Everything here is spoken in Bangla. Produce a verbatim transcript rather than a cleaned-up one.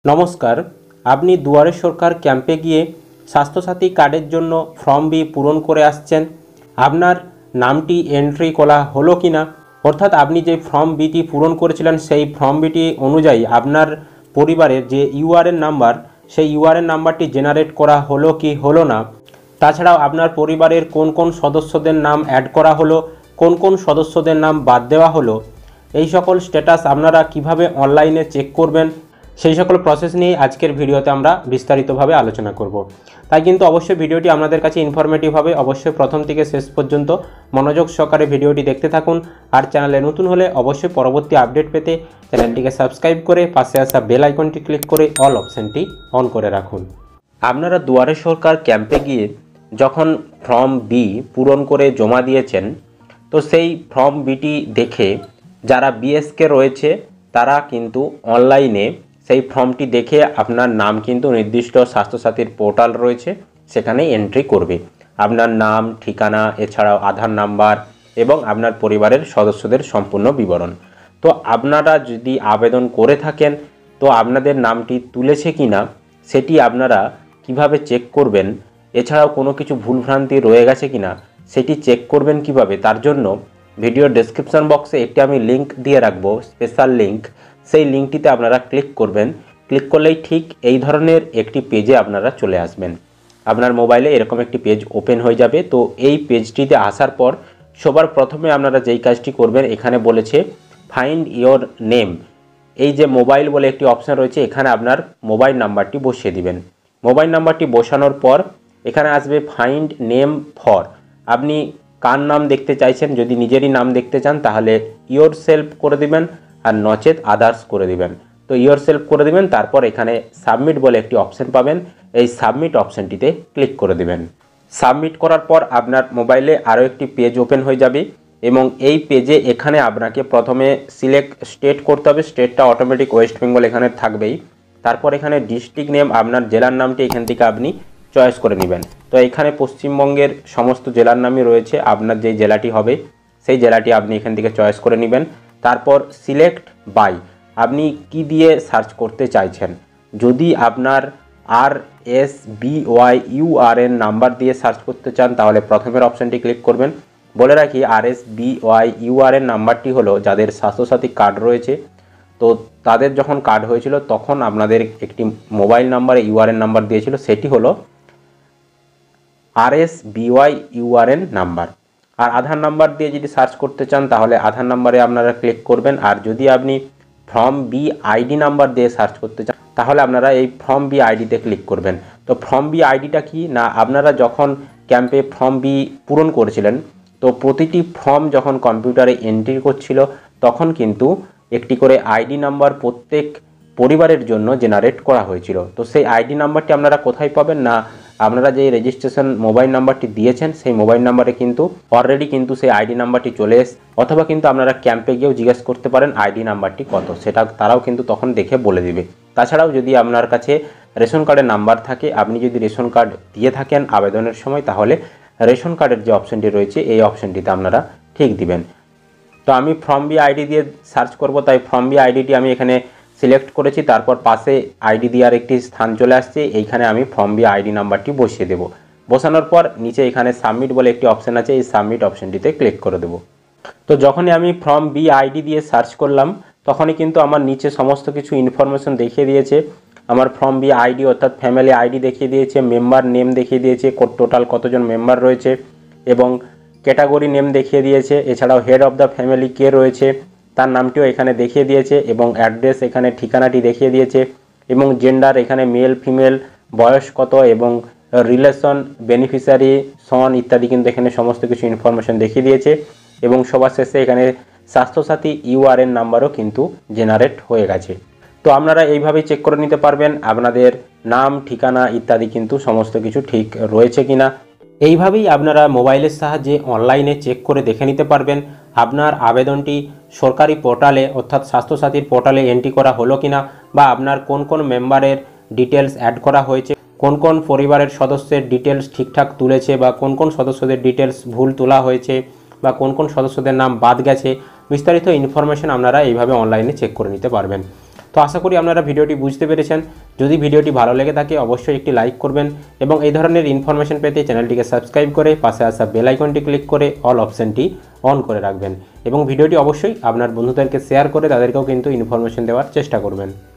নমস্কার, আপনি দুয়ারে সরকার ক্যাম্পে গিয়ে স্বাস্থ্যসাথী কার্ডের জন্য ফর্ম বি পূরণ করে আসছেন। আপনার নামটি এন্ট্রি করা হলো কিনা, অর্থাৎ আপনি যে ফর্ম বিটি পূরণ করেছিলেন সেই ফর্ম বিটি অনুযায়ী আপনার পরিবারের যে ইউআরএন নাম্বার, সেই ইউআরএন নাম্বারটি জেনারেট করা হলো কি হলো না, তাছাড়াও আপনার পরিবারের কোন কোন সদস্যদের নাম অ্যাড করা হলো, কোন কোন সদস্যদের নাম বাদ দেওয়া হলো, এই সকল স্ট্যাটাস আপনারা কিভাবে অনলাইনে চেক করবেন, সেই সকল প্রসেস নিয়ে আজকের ভিডিওতে আমরা বিস্তারিতভাবে আলোচনা করব। তাই কিন্তু অবশ্যই ভিডিওটি আপনাদের কাছে ইনফরমেটিভ হবে। অবশ্যই প্রথম থেকে শেষ পর্যন্ত মনোযোগ সহকারে ভিডিওটি দেখতে থাকুন। আর চ্যানেলে নতুন হলে অবশ্যই পরবর্তী আপডেট পেতে চ্যানেলটিকে সাবস্ক্রাইব করে পাশে আসা বেল আইকনটি ক্লিক করে অল অপশানটি অন করে রাখুন। আপনারা দুয়ারে সরকার ক্যাম্পে গিয়ে যখন ফর্ম বি পূরণ করে জমা দিয়েছেন, তো সেই ফর্ম বিটি দেখে যারা বিএসকে রয়েছে তারা কিন্তু অনলাইনে সেই ফর্মটি দেখে আপনার নাম কিন্তু নির্দিষ্ট স্বাস্থ্যসাথীর পোর্টাল রয়েছে, সেখানে এন্ট্রি করবে। আপনার নাম, ঠিকানা, এছাড়াও আধার নাম্বার এবং আপনার পরিবারের সদস্যদের সম্পূর্ণ বিবরণ। তো আপনারা যদি আবেদন করে থাকেন, তো আপনাদের নামটি তুলেছে কিনা সেটি আপনারা কিভাবে চেক করবেন, এছাড়াও কোনো কিছু ভুলভ্রান্তি রয়ে গেছে কিনা সেটি চেক করবেন কিভাবে, তার জন্য ভিডিওর ডেসক্রিপশন বক্সে একটি আমি লিঙ্ক দিয়ে রাখবো, স্পেশাল লিঙ্ক। সেই লিঙ্কটিতে আপনারা ক্লিক করবেন। ক্লিক করলেই ঠিক এই ধরনের একটি পেজে আপনারা চলে আসবেন। আপনার মোবাইলে এরকম একটি পেজ ওপেন হয়ে যাবে। তো এই পেজটিতে আসার পর সবার প্রথমে আপনারা যেই কাজটি করবেন, এখানে বলেছে ফাইন্ড ইয়োর নেম। এই যে মোবাইল বলে একটি অপশান রয়েছে, এখানে আপনার মোবাইল নাম্বারটি বসিয়ে দিবেন। মোবাইল নাম্বারটি বসানোর পর এখানে আসবে ফাইন্ড নেম ফর। আপনি কার নাম দেখতে চাইছেন, যদি নিজেরই নাম দেখতে চান তাহলে ইয়োর সেলফ করে দিবেন, আর নচেত আদার্স করে দিবেন। তো ইয়োর সেলফ করে দিবেন, তারপর এখানে সাবমিট বলে একটি অপশান পাবেন, এই সাবমিট অপশানটিতে ক্লিক করে দিবেন। সাবমিট করার পর আপনার মোবাইলে আরও একটি পেজ ওপেন হয়ে যাবে এবং এই পেজে এখানে আপনাকে প্রথমে সিলেক্ট স্টেট করতে হবে। স্টেটটা অটোমেটিক ওয়েস্ট বেঙ্গল এখানে থাকবেই। তারপর এখানে ডিস্ট্রিক্ট নেম, আপনার জেলার নামটি এখান থেকে আপনি চয়েস করে নেবেন। তো এখানে পশ্চিমবঙ্গের সমস্ত জেলার নামই রয়েছে, আপনার যেই জেলাটি হবে সেই জেলাটি আপনি এখান থেকে চয়েস করে নেবেন। তারপর সিলেক্ট বাই, আপনি কি দিয়ে সার্চ করতে চাইছেন। যদি আপনার আর S B Y URN number দিয়ে সার্চ করতে চান তাহলে প্রথমের অপশানটি ক্লিক করবেন। বলে রাখি, আর এস বি ওয়াই ইউআরএন নাম্বারটি হলো যাদের স্বাস্থ্যসাথী কার্ড রয়েছে, তো তাদের যখন কার্ড হয়েছিল তখন আপনাদের একটি মোবাইল নাম্বারে ইউআরএন নাম্বার দিয়েছিল, সেটি হলো R S B Y URN number. আর আধার নাম্বার দিয়ে যদি সার্চ করতে চান তাহলে আধার নাম্বারে আপনারা ক্লিক করবেন। আর যদি আপনি ফর্ম বি আইডি নাম্বার দিয়ে সার্চ করতে চান তাহলে আপনারা এই ফর্ম বি আইডিতে ক্লিক করবেন। তো ফর্ম বি আইডিটা কি না, আপনারা যখন ক্যাম্পে ফর্ম বি পূরণ করেছিলেন, তো প্রতিটি ফর্ম যখন কম্পিউটারে এন্ট্রি করছিল তখন কিন্তু একটি করে আইডি নাম্বার প্রত্যেক পরিবারের জন্য জেনারেট করা হয়েছিল। তো সেই আইডি নাম্বারটি আপনারা কোথায় পাবেন না, আপনারা যে রেজিস্ট্রেশন মোবাইল নাম্বারটি দিয়েছেন সেই মোবাইল নাম্বারে কিন্তু অলরেডি কিন্তু সেই আইডি নাম্বারটি চলে এসে, অথবা কিন্তু আপনারা ক্যাম্পে গিয়েও জিজ্ঞেস করতে পারেন আইডি নাম্বারটি কত, সেটা তারাও কিন্তু তখন দেখে বলে দিবে। তাছাড়াও যদি আপনার কাছে রেশন কার্ডের নাম্বার থাকে, আপনি যদি রেশন কার্ড দিয়ে থাকেন আবেদনের সময়, তাহলে রেশন কার্ডের যে অপশানটি রয়েছে এই অপশানটিতে আপনারা ঠিক দিবেন। তো আমি ফর্ম বি আইডি দিয়ে সার্চ করব, তাই ফর্ম বি আইডিটি আমি এখানে সিলেক্ট করেছি। তারপর পাশে আইডি দেওয়ার একটি স্থান চলে আসছে, এইখানে আমি ফর্ম বি আইডি নাম্বারটি বসিয়ে দেব। বসানোর পর নিচে এখানে সাবমিট বলে একটি অপশান আছে, এই সাবমিট অপশানটিতে ক্লিক করে দেব। তো যখনই আমি ফর্ম বি আইডি দিয়ে সার্চ করলাম তখনই কিন্তু আমার নিচে সমস্ত কিছু ইনফরমেশন দেখিয়ে দিয়েছে। আমার ফর্ম বি আইডি অর্থাৎ ফ্যামিলি আইডি দেখিয়ে দিয়েছে, মেম্বার নেম দেখিয়ে দিয়েছে, টোটাল কতজন মেম্বার রয়েছে এবং ক্যাটাগরি নেম দেখিয়ে দিয়েছে। এছাড়াও হেড অফ দ্য ফ্যামিলি কে রয়েছে তার নামটিও এখানে দেখিয়ে দিয়েছে এবং অ্যাড্রেস এখানে ঠিকানাটি দেখিয়ে দিয়েছে এবং জেন্ডার এখানে মেল ফিমেল, বয়স কত এবং রিলেশন, বেনিফিশিয়ারি, সন ইত্যাদি কিন্তু এখানে সমস্ত কিছু ইনফরমেশন দেখিয়ে দিয়েছে এবং সবার শেষে এখানে স্বাস্থ্যসাথী ইউআরএন নাম্বারও কিন্তু জেনারেট হয়ে গেছে। তো আপনারা এইভাবেই চেক করে নিতে পারবেন আপনাদের নাম, ঠিকানা ইত্যাদি কিন্তু সমস্ত কিছু ঠিক রয়েছে কিনা। এইভাবেই আপনারা মোবাইলের সাহায্যে অনলাইনে চেক করে দেখে নিতে পারবেন আপনার আবেদনটি সরকারি পোর্টালে অর্থাৎ স্বাস্থ্যসাথীর পোর্টালে এন্ট্রি করা হলো কিনা, বা আপনার কোন কোন মেম্বারের ডিটেলস অ্যাড করা হয়েছে, কোন কোন পরিবারের সদস্যের ডিটেলস ঠিকঠাক তুলেছে বা কোন কোন সদস্যদের ডিটেলস ভুল তোলা হয়েছে বা কোন কোন সদস্যদের নাম বাদ গেছে, বিস্তারিত ইনফরমেশন আপনারা এইভাবে অনলাইনে চেক করে নিতে পারবেন। তো আশা করি আপনারা ভিডিওটি বুঝতে পেরেছেন। যদি ভিডিওটি ভালো লেগে থাকে অবশ্যই একটি লাইক করবেন এবং এই ধরনের ইনফরমেশন পেতে চ্যানেলটিকে সাবস্ক্রাইব করে পাশে আসা বেল আইকনটি ক্লিক করে অল অপশানটি অন করে রাখবেন এবং ভিডিওটি অবশ্যই আপনার বন্ধুদেরকে শেয়ার করে তাদেরকেও কিন্তু ইনফরমেশন দেওয়ার চেষ্টা করবেন।